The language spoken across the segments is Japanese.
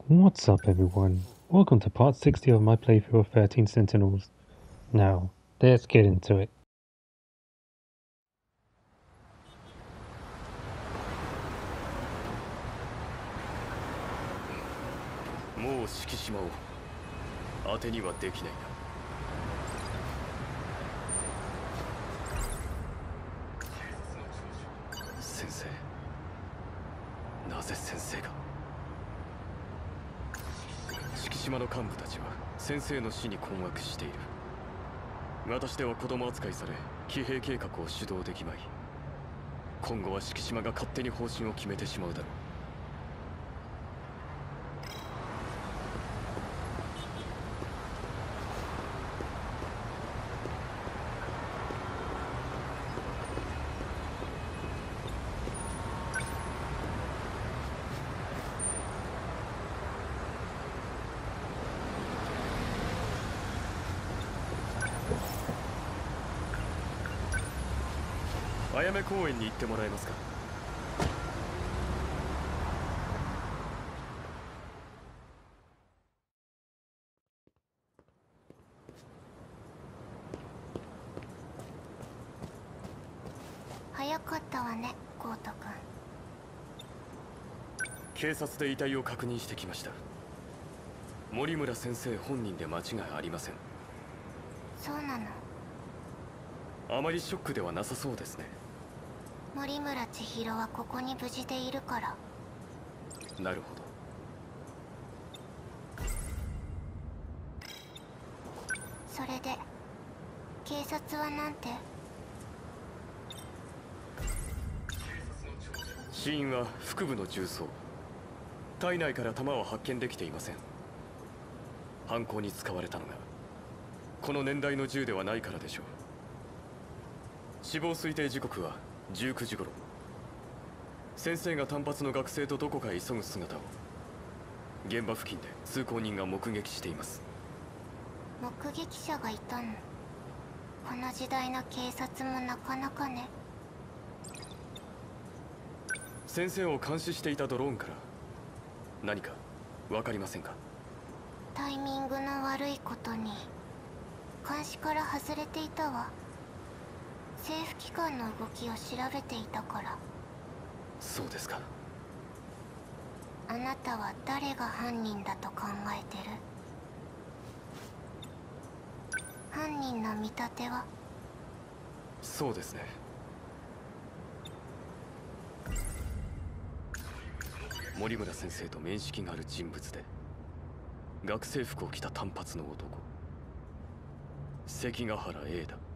What's up, everyone? Welcome to part 60 of my playthrough of 13 Sentinels. Now, let's get into it. もう敷島を当てにはできないな。先生、なぜ先生が。敷島の幹部たちは先生の死に困惑している。私では子供扱いされ、騎兵計画を主導できまい。今後は敷島が勝手に方針を決めてしまうだろう。あやめ公園に行ってもらえますか。 早かったわね、ゴート君。 警察で遺体を確認してきました。森村先生本人で間違いありません。 そうなの。 あまりショックではなさそうですね。 森村千尋はここに無事でいるから。 なるほど。 それで警察はなんて。 死因は腹部の銃創。体内から弾は発見できていません。犯行に使われたのがこの年代の銃ではないからでしょう。死亡推定時刻は19時頃。先生が単発の学生とどこかへ急ぐ姿を現場付近で通行人が目撃しています。 目撃者がいたの。この時代の警察もなかなかね。 先生を監視していたドローンから何か分かりませんか。 タイミングの悪いことに監視から外れていたわ。政府機関の動きを調べていたから。 そうですか。 あなたは誰が犯人だと考えてる？犯人の見立ては？ そうですね。森村先生と面識がある人物で、学生服を着た単発の男、関ヶ原 A だ。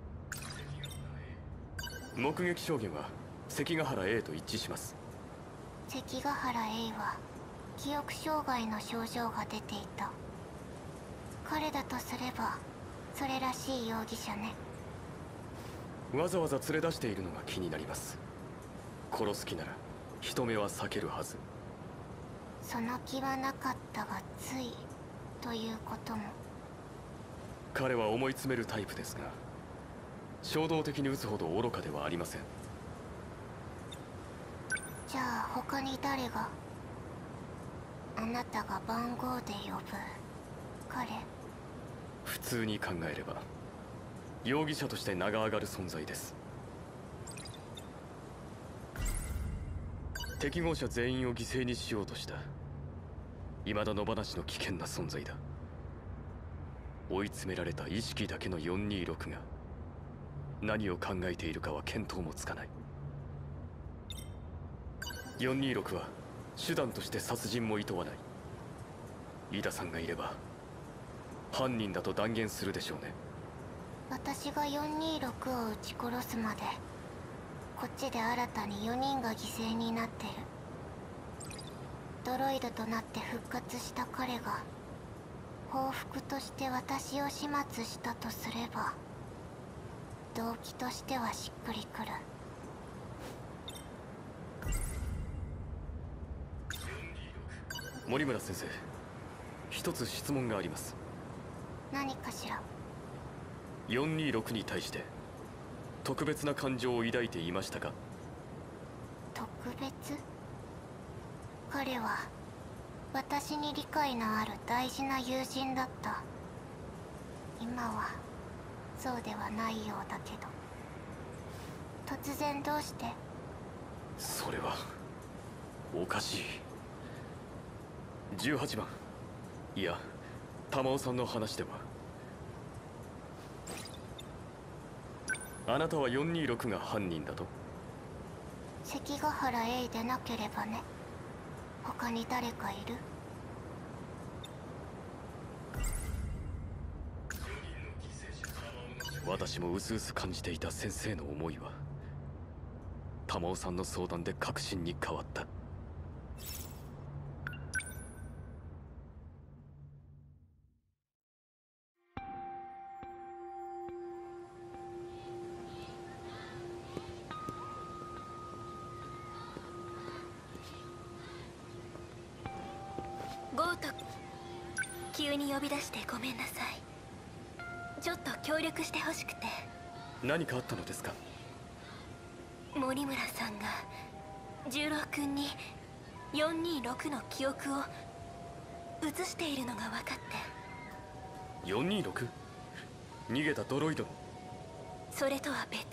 目撃証言は関ヶ原 A と一致します。 関ヶ原 A は記憶障害の症状が出ていた。彼だとすればそれらしい容疑者ね。 わざわざ連れ出しているのが気になります。殺す気なら人目は避けるはず。 その気はなかったがついということも。 彼は思い詰めるタイプですが、衝動的に撃つほど愚かではありません。 じゃあ他に誰が？あなたが番号で呼ぶ彼？ 普通に考えれば容疑者として名が上がる存在です。適合者全員を犠牲にしようとした未だ野放しの危険な存在だ。追い詰められた意識だけの426が何を考えているかは見当もつかない。426は手段として殺人も厭わない。飯田さんがいれば犯人だと断言するでしょうね。 私が426を撃ち殺すまでこっちで新たに4人が犠牲になってる。ドロイドとなって復活した彼が報復として私を始末したとすれば、動機としてはしっくりくる。 森村先生、一つ質問があります。 何かしら。 426に対して特別な感情を抱いていましたか？ 特別？彼は私に理解のある大事な友人だった。今はそうではないようだけど。突然どうして？ それはおかしい。18番、いや玉緒さんの話では、あなたは426が犯人だと？ 関ヶ原Aでなければね。他に誰かいる？ 私も薄々感じていた先生の思いは玉緒さんの相談で確信に変わった。 ゴート、急に呼び出してごめんなさい。ちょっと協力してほしくて。 何かあったのですか？ 森村さんが十郎君に426の記憶を移しているのが分かって。 426？ 逃げたドロイドの？ それとは別。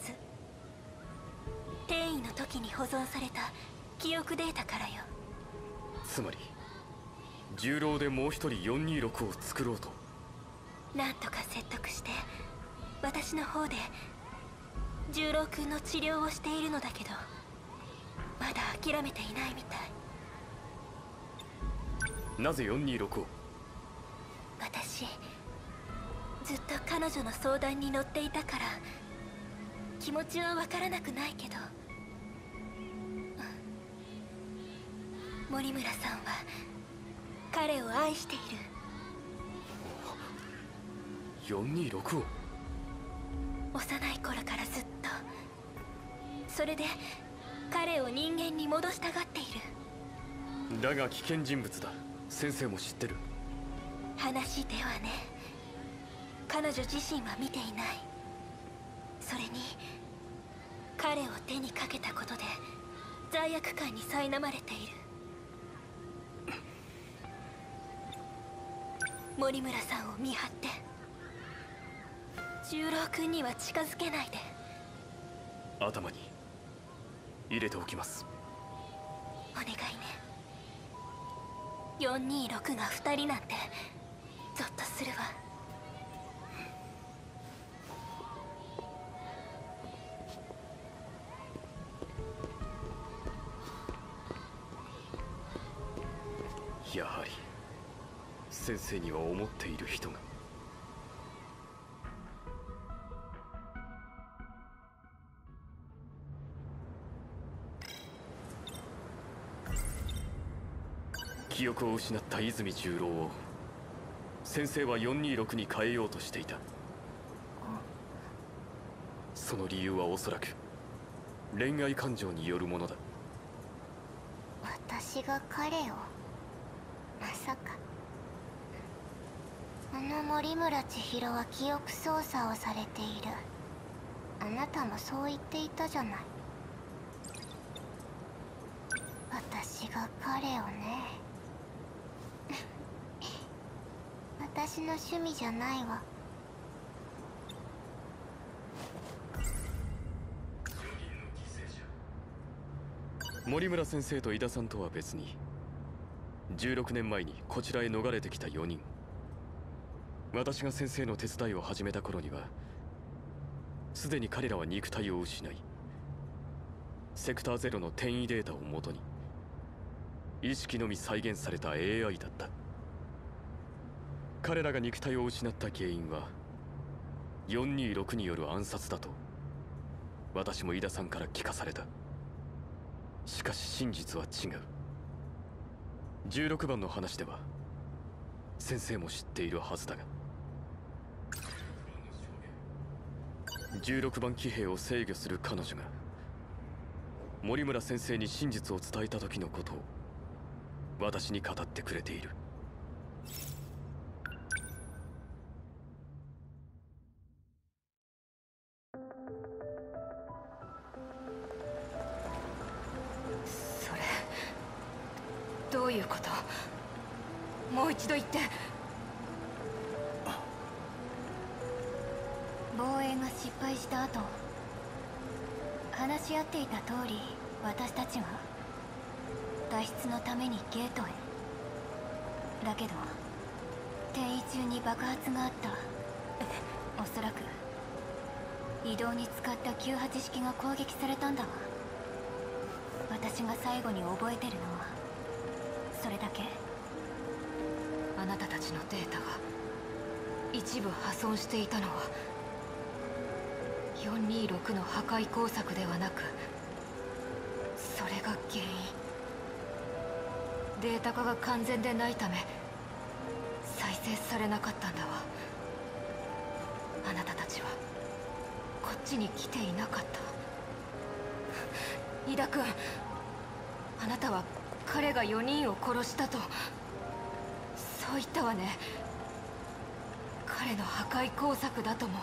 転移の時に保存された記憶データからよ。 つまり重郎でもう一人426を作ろうと？ なんとか説得して私の方で十郎君の治療をしているのだけど、まだ諦めていないみたい。 なぜ426を？ 私ずっと彼女の相談に乗っていたから、気持ちは分からなくないけど、森村さんは彼を愛している。 426を？ 幼い頃からずっと。それで彼を人間に戻したがっている。 だが危険人物だ。先生も知ってる。 話ではね。彼女自身は見ていない。それに彼を手にかけたことで罪悪感に苛まれている。森村さんを見張って。十郎君には近づけないで。 頭に入れておきます。 お願いね。426が2人なんてゾッとするわ。 やはり先生には思っている人が。記憶を失った泉十郎を先生は426に変えようとしていた。その理由はおそらく恋愛感情によるものだ。 私が彼を？まさか。あの森村千尋は記憶操作をされている。あなたもそう言っていたじゃない。私が彼をね。私の趣味じゃないわ。 森村先生と井田さんとは別に16年前にこちらへ逃れてきた4人。私が先生の手伝いを始めた頃にはすでに彼らは肉体を失い、セクターゼロの転移データをもとに意識のみ再現された AI だった。彼らが肉体を失った原因は426による暗殺だと私も井田さんから聞かされた。しかし真実は違う。16番の話では先生も知っているはずだが、16番騎兵を制御する彼女が森村先生に真実を伝えた時のことを私に語ってくれている。 それどういうこと？ もう一度言って。防衛が失敗した後、話し合っていた通り私たちは脱出のためにゲートへ。だけど転移中に爆発があった。おそらく移動に使った98式が攻撃されたんだわ。私が最後に覚えてるのはそれだけ。 あなたたちのデータが一部破損していたのは426の破壊工作ではなく、それが原因。データ化が完全でないため再生されなかったんだわ。あなたたちはこっちに来ていなかった。井田君、あなたは彼が4人を殺したとそう言ったわね。彼の破壊工作だとも。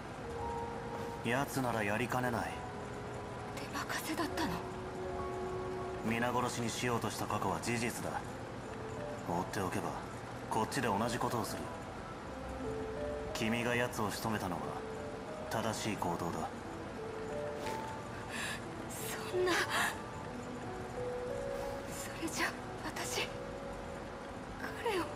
奴ならやりかねない。 手任せだったの。 皆殺しにしようとした過去は事実だ。放っておけばこっちで同じことをする。君が奴を仕留めたのは正しい行動だ。 そんな。それじゃ私彼を。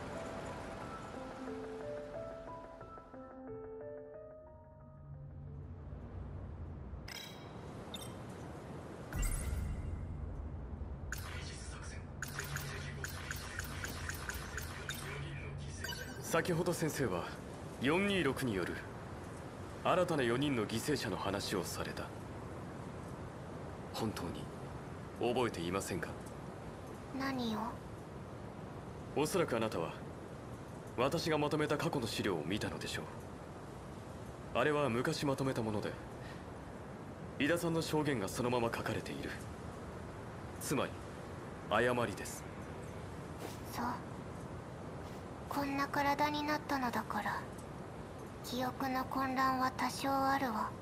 先ほど先生は426による新たな4人の犠牲者の話をされた。本当に覚えていませんか？ 何を？ おそらくあなたは私がまとめた過去の資料を見たのでしょう。あれは昔まとめたもので、井田さんの証言がそのまま書かれている。つまり誤りです。 そう、こんな体になったのだから記憶の混乱は多少あるわ。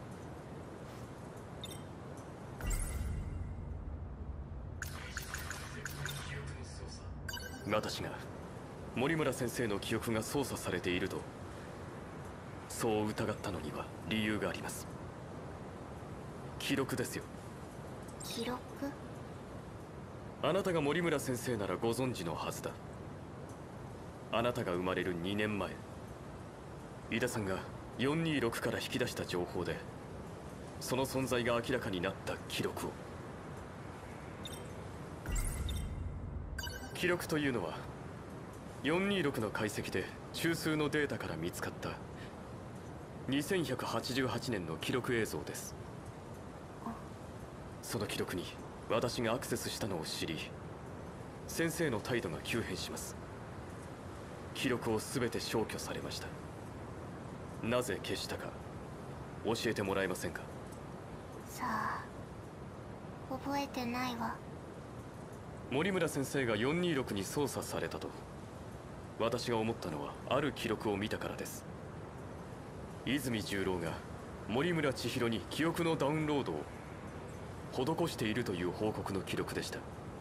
私が森村先生の記憶が操作されているとそう疑ったのには理由があります。記録ですよ。 記録？ あなたが森村先生ならご存知のはずだ。あなたが生まれる2年前、井田さんが426から引き出した情報でその存在が明らかになった記録を。記録というのは426の解析で中枢のデータから見つかった2188年の記録映像です。その記録に私がアクセスしたのを知り、先生の態度が急変します。記録を全て消去されました。なぜ消したか教えてもらえませんか？ さあ、覚えてないわ。 森村先生が426に操作されたと私が思ったのはある記録を見たからです。泉十郎が森村千尋に記憶のダウンロードを施しているという報告の記録でした。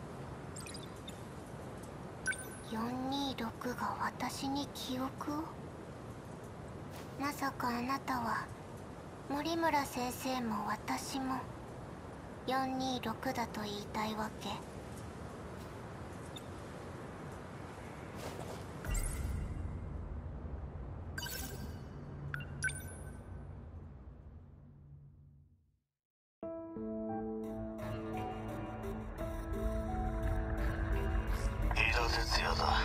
426が私に記憶を？まさかあなたは森村先生も私も426だと言いたいわけ？ 井田哲也だ。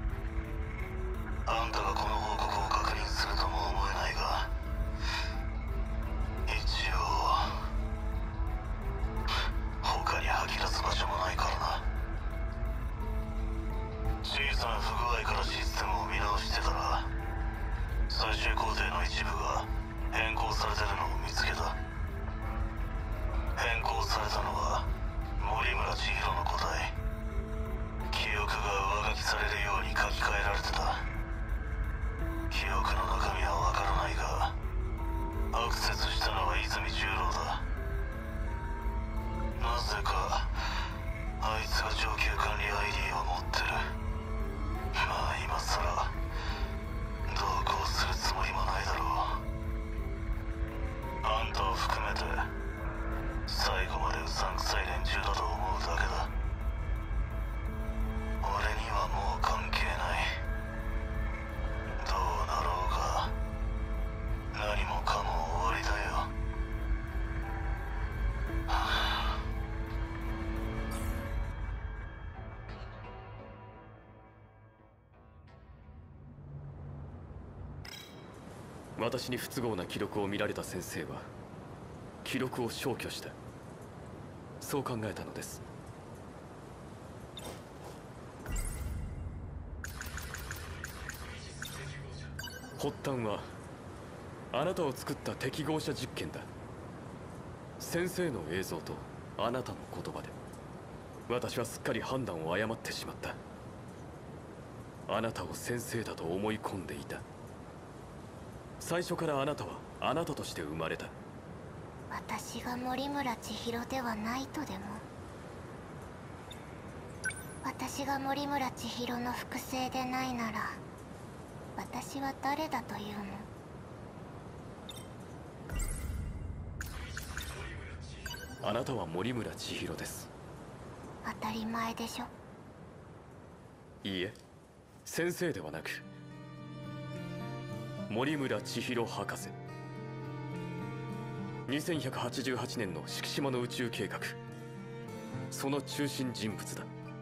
あんたがこの報告を確認するとも思えないが、一応他に吐き出す場所もないからな。小さな不具合からシステムを見直してたら最終工程の一部が変更されてるのを見つけた。変更されたのは森村千尋の答え。記憶が上書きされるように書き換えられてた。記憶の中身はわからないがアクセスしたのは泉十郎だ。なぜかあいつが上級管理 ID を持ってる。まあ今私に不都合な記録を見られた先生は記録を消去した。そう考えたのです。発端はあなたを作った適合者実験だ。先生の映像とあなたの言葉で私はすっかり判断を誤ってしまった。あなたを先生だと思い込んでいた。最初からあなたはあなたとして生まれた。 私が森村千尋ではないとでも？私が森村千尋の複製でないなら私は誰だというの？ あなたは森村千尋です。 当たり前でしょ。 いいえ、先生ではなく森村千尋博士。2188年の敷島の宇宙計画、その中心人物だ。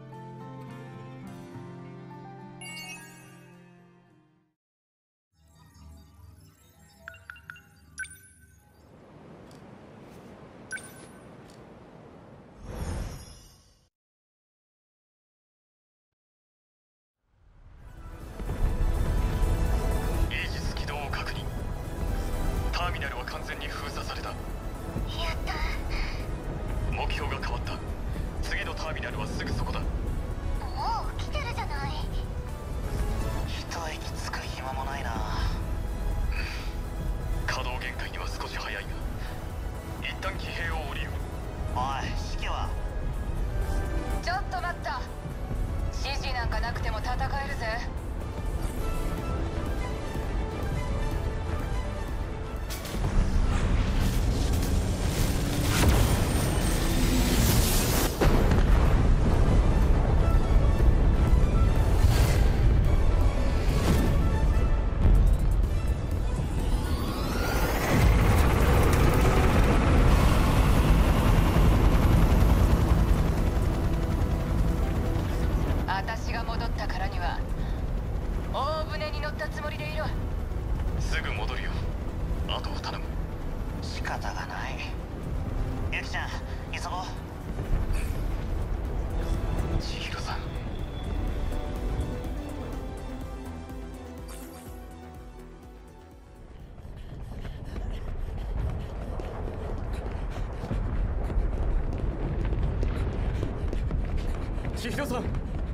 千尋さん。夕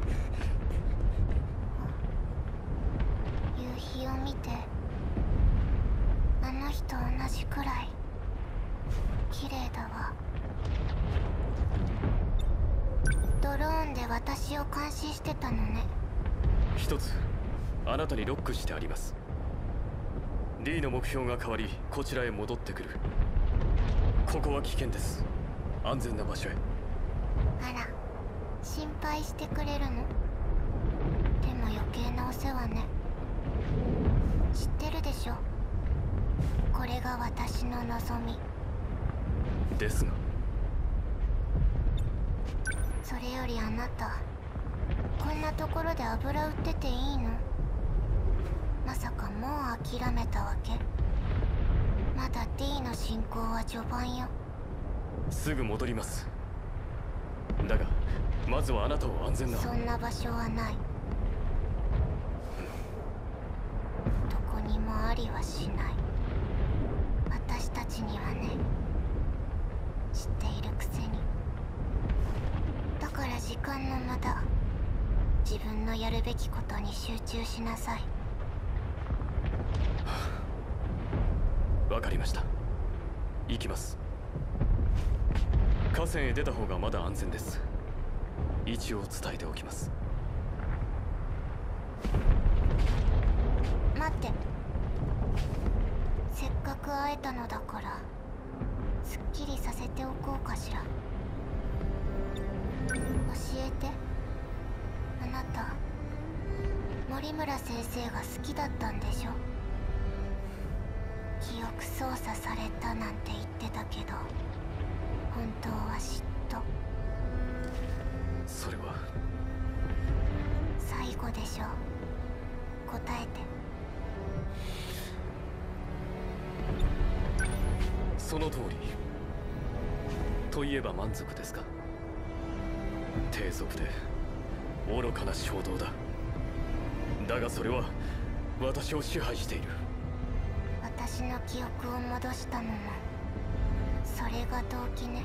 日を見て、あの日と同じくらい綺麗だわ。ドローンで私を監視してたのね。 一つあなたにロックしてあります。 D の目標が変わりこちらへ戻ってくる。ここは危険です。安全な場所へ。 あら、心配してくれるの？でも余計なお世話ね。知ってるでしょ、これが私の望みですが。 それよりあなた、こんなところで油売ってていいの？まさかもう諦めたわけ？まだ D の進行は序盤よ。 すぐ戻ります。だがまずはあなたを安全な。 そんな場所はない。どこにもありはしない。私たちにはね、知っているくせに。だから時間の無駄。自分のやるべきことに集中しなさい。 わかりました。行きます。河川へ出た方がまだ安全です。位置を伝えておきます。 待って、せっかく会えたのだからすっきりさせておこうかしら。教えて。あなた、森村先生が好きだったんでしょ？記憶操作されたなんて言ってたけど、本当は嫉妬。 それは最後でしょ。答えて。 その通りといえば満足ですか。低俗で愚かな衝動だ。だがそれは私を支配している。 私の記憶を戻したのもそれが動機ね。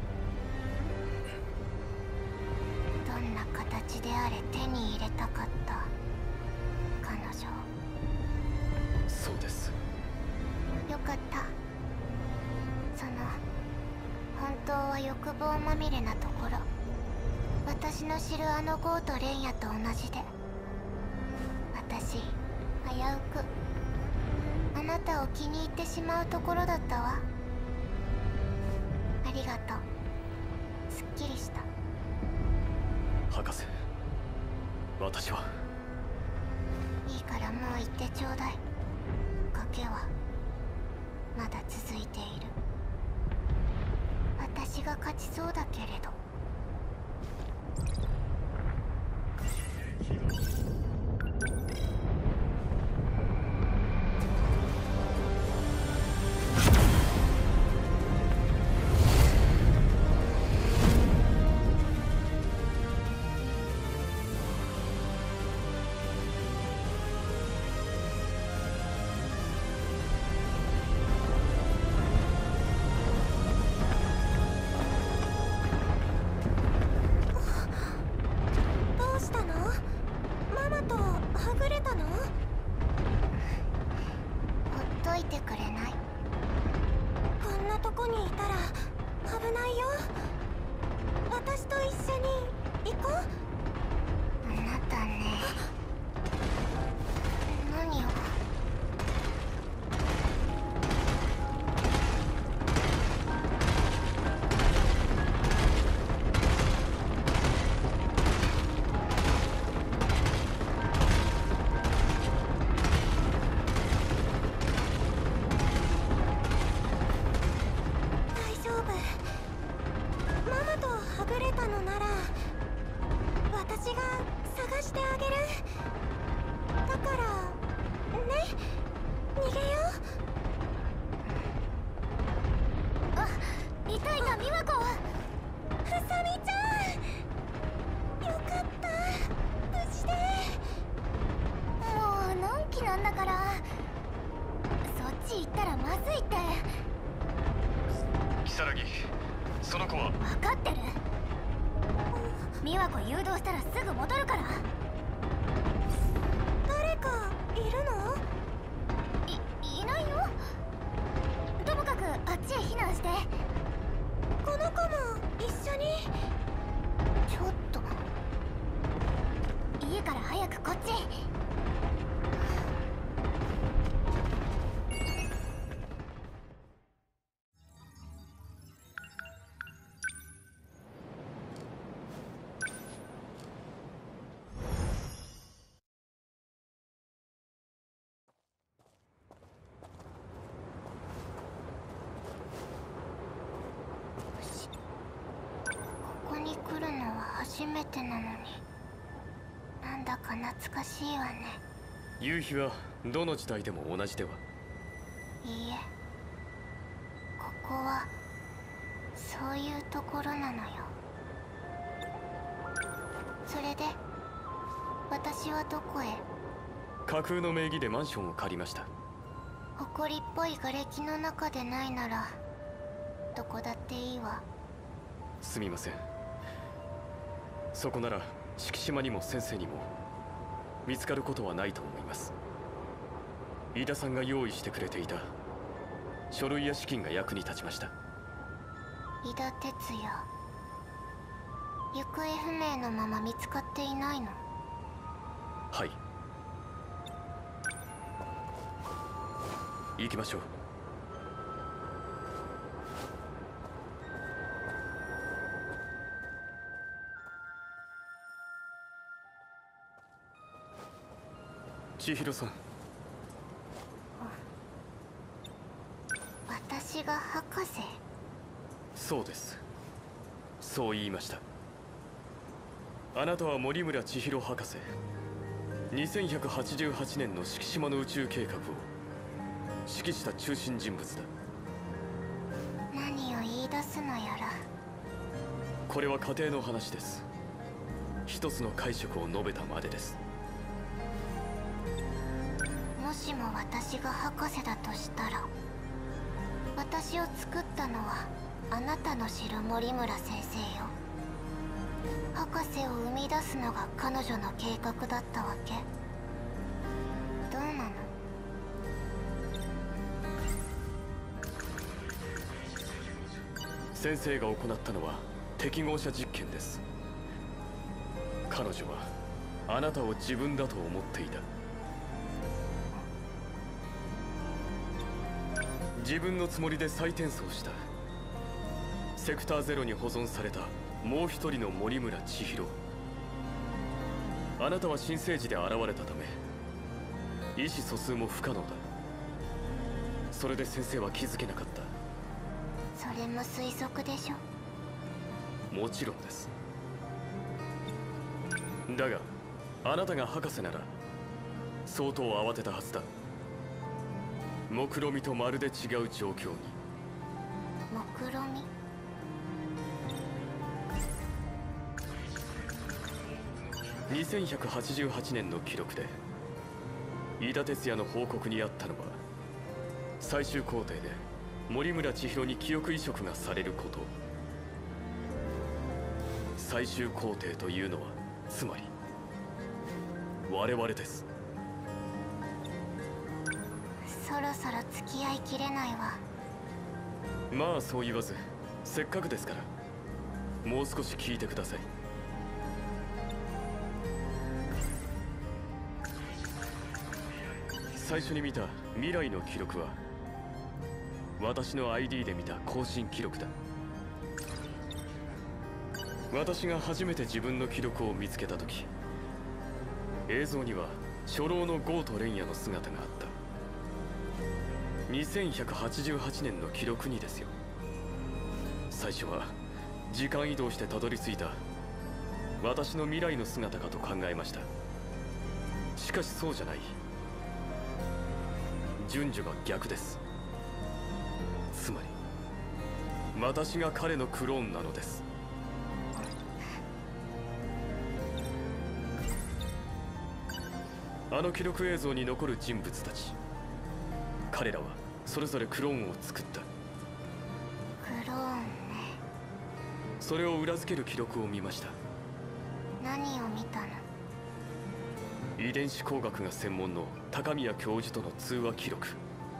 どんな形であれ手に入れたかった彼女。 そうです。 よかった。その本当は欲望まみれなところ、私の知るあのゴーとレンヤと同じで、私危うくあなたを気に入ってしまうところだったわ。ありがとう。すっきりした。 博士、私はいいからもう行ってちょうだい。賭けはまだ続いている。私が勝ちそうだけれど。 その子は。 分かってる。美和子誘導したらすぐ戻るから。誰かいるの？いないよ。ともかくあっちへ避難して。この子も一緒に。ちょっといいから早くこっち。ここに来るのは初めてなのに、なんだか懐かしいわね。 夕日はどの時代でも同じでは。 いいえ、ここはそういうところなのよ。それで私はどこへ？ 架空の名義でマンションを借りました。 埃っぽい瓦礫の中でないならどこだっていいわ。 すみません。そこなら敷島にも先生にも見つかることはないと思います。飯田さんが用意してくれていた書類や資金が役に立ちました。 飯田哲也、行方不明のまま見つかっていないの？ はい。行きましょう。千尋さん。 私が博士？ そうです。そう言いました。あなたは森村千尋博士。2188年の敷島の宇宙計画を指揮した中心人物だ。 のやら。 これは家庭の話です。一つの解釈を述べたまでです。 もしも私が博士だとしたら、私を作ったのはあなたの知る森村先生よ。博士を生み出すのが彼女の計画だったわけ？どうなの？ 先生が行ったのは適合者実験です。彼女はあなたを自分だと思っていた。自分のつもりで再転送した。セクターゼロに保存されたもう一人の森村千尋。あなたは新生児で現れたため意思疎通も不可能だ。それで先生は気づけなかった。 それも推測でしょ。 もちろんです。だがあなたが博士なら相当慌てたはずだ。目論見とまるで違う状況に。 目論見？ 2188年の記録で飯田哲也の報告にあったのは、最終工程で森村千尋に記憶移植がされること。最終工程というのはつまり我々です。 そろそろ付き合いきれないわ。 まあそう言わず、せっかくですからもう少し聞いてください。最初に見た未来の記録は私の ID で見た更新記録だ。私が初めて自分の記録を見つけた時、映像には初老のゴート蓮也の姿があった。2188年の記録にですよ。最初は時間移動してたどり着いた私の未来の姿かと考えました。しかしそうじゃない。順序が逆です。つまり私が彼のクローンなのです。あの記録映像に残る人物たち、彼らはそれぞれクローンを作った。 クローンね。 それを裏付ける記録を見ました。 何を見たの？ 遺伝子工学が専門の高宮教授との通話記録。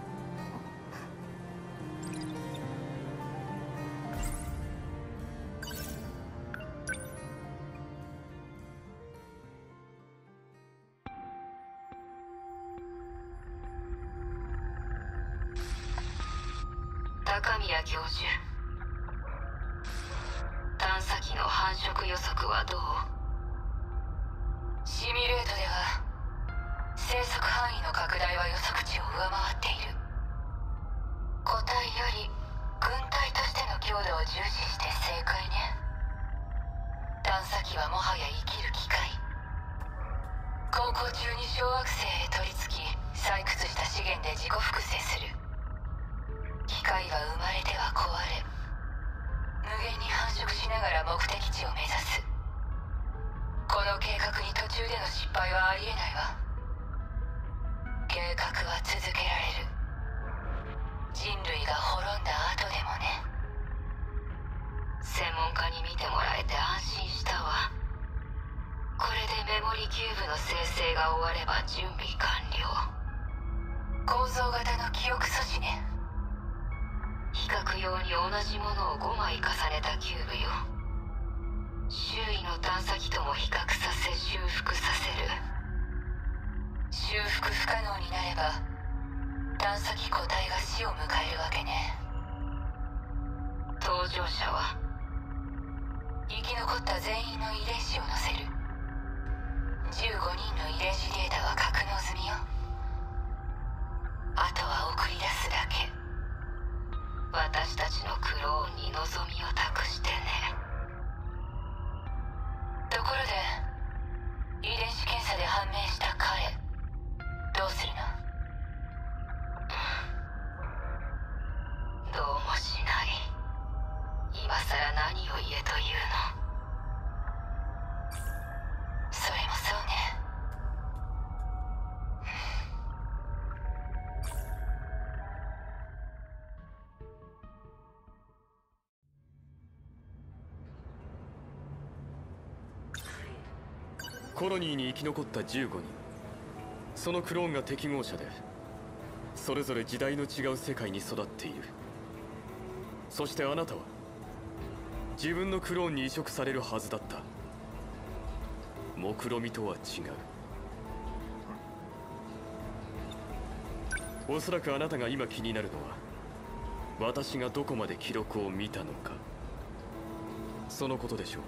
高宮教授、探査機の繁殖予測はどう？シミュレートでは生息範囲の拡大は予測値を上回っている。個体より群体としての強度を重視して正解ね。探査機はもはや生きる機械。航行中に小惑星へ取り付き採掘した資源で自己複製する。機械は生まれては壊れ、無限に繁殖しながら目的地を目指す。この計画に途中での失敗はありえないわ。計画は続けられる。人類が滅んだ後でもね。専門家に見てもらえて安心したわ。これでメモリキューブの生成が終われば準備完了。構造型の記憶素子ね。比較用に同じものを5枚重ねたキューブよ。周囲の探査機とも比較させ修復させる。修復不可能になれば探査機個体が死を迎えるわけね。搭乗者は生き残った全員の遺伝子を載せる。15人の遺伝子データは格納済みよ。あとは送り出すだけ。私たちのクローンに望みを託してね。ところで遺伝子検査で判明した彼、どうするの？どうもしない。 コロニーに生き残った15人、そのクローンが適合者で、それぞれ時代の違う世界に育っている。そしてあなたは自分のクローンに移植されるはずだった。目論見とは違う。おそらくあなたが今気になるのは、私がどこまで記録を見たのか、そのことでしょう。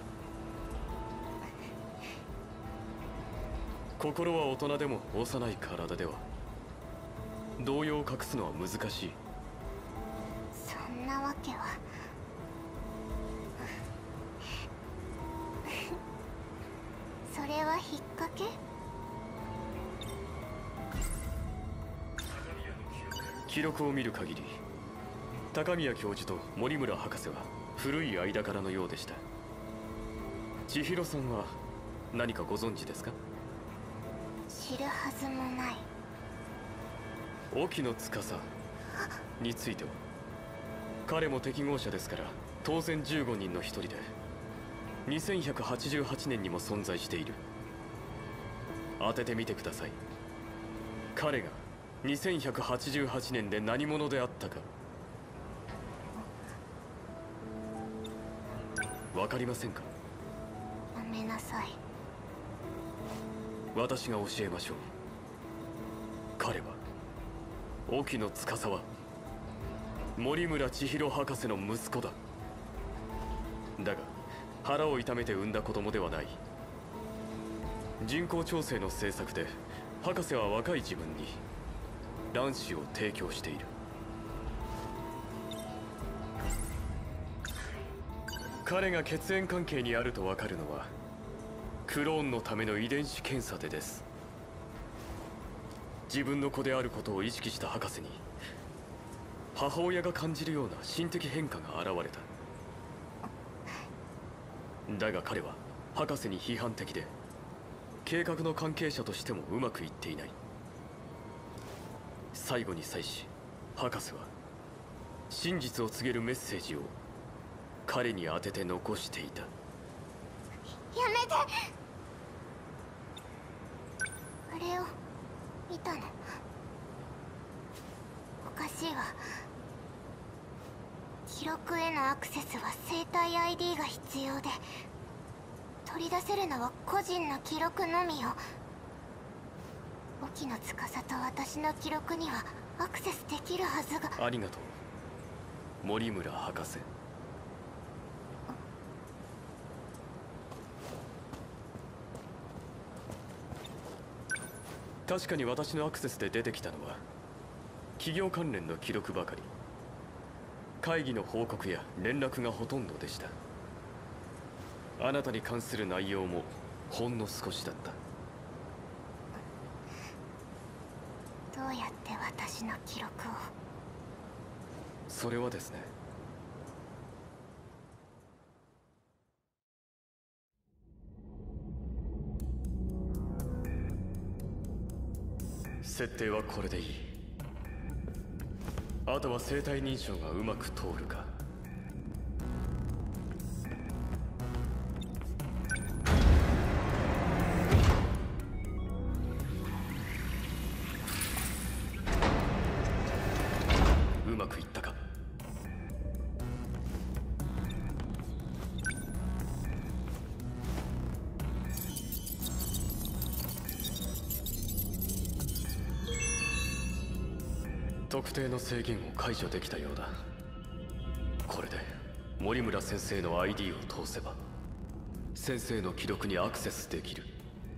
心は大人でも幼い体では動揺を隠すのは難しい。 そんなわけは。それは引っ掛け？ 記録を見る限り、高宮教授と森村博士は古い間柄のようでした。千尋さんは何かご存知ですか？ 知るはずもない。 沖野司については、彼も適合者ですから当然15人の一人で、2188年にも存在している。当ててみてください。彼が2188年で何者であったか。わかりませんか？ やめなさい。 私が教えましょう。彼は、沖野司は森村千尋博士の息子だ。だが腹を痛めて産んだ子供ではない。人工調整の政策で博士は若い自分に卵子を提供している。彼が血縁関係にあると分かるのはクローンのための遺伝子検査でです。自分の子であることを意識した博士に母親が感じるような心的変化が現れた。だが彼は博士に批判的で、計画の関係者としてもうまくいっていない。最後に際し博士は真実を告げるメッセージを彼に当てて残していた。 やめて。あれを見たの。おかしいわ。記録へのアクセスは生体 ID が必要で、取り出せるのは個人の記録のみよ。沖野司と私の記録にはアクセスできるはずが。 ありがとう、森村博士。確かに私のアクセスで出てきたのは企業関連の記録ばかり。会議の報告や連絡がほとんどでした。あなたに関する内容もほんの少しだった。 どうやって私の記録を。 それはですね、設定はこれでいい。あとは生体認証がうまく通るか。うまくいったか。特定の制限を解除できたようだ。これで森村先生の ID を通せば先生の記録にアクセスできる。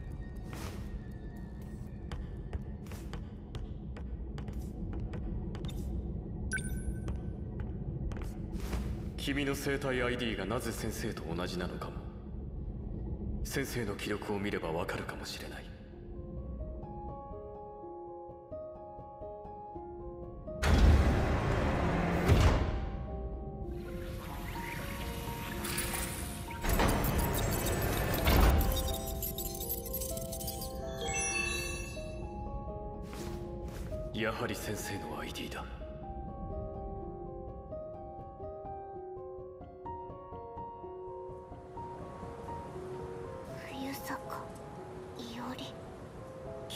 君の生体 ID がなぜ先生と同じなのかも先生の記録を見ればわかるかもしれない。やはり先生の ID だ。 冬坂。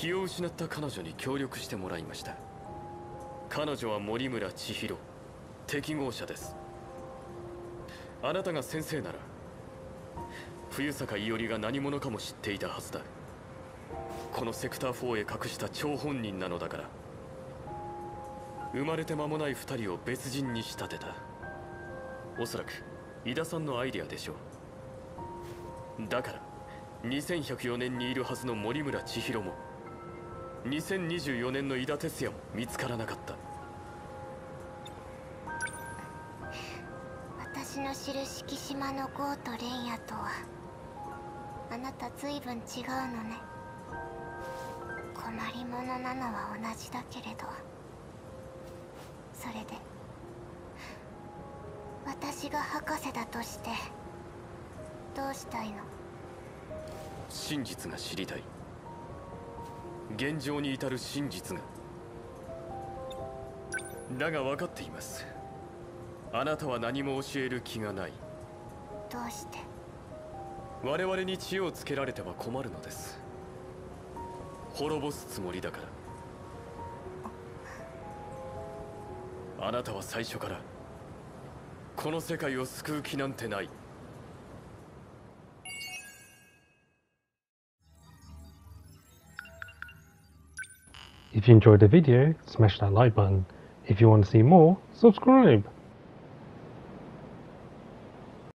気を失った彼女に協力してもらいました。彼女は森村千尋、適合者です。あなたが先生なら冬坂伊織が何者かも知っていたはずだ。このセクター4へ隠した張本人なのだから。生まれて間もない2人を別人に仕立てた。おそらく井田さんのアイデアでしょう。だから2104年にいるはずの森村千尋も2024年の井田哲也も見つからなかった。 私の知る敷島のゴーとレンヤとはあなた随分違うのね。困りものなのは同じだけれど、それで私が博士だとしてどうしたいの？ 真実が知りたい。現状に至る真実が。だが分かっています。あなたは何も教える気がない。 どうして？ 我々に知恵をつけられては困るのです。滅ぼすつもりだから。あなたは最初からこの世界を救う気なんてない。 If you enjoyed the video, smash that like button. If you want to see more, subscribe.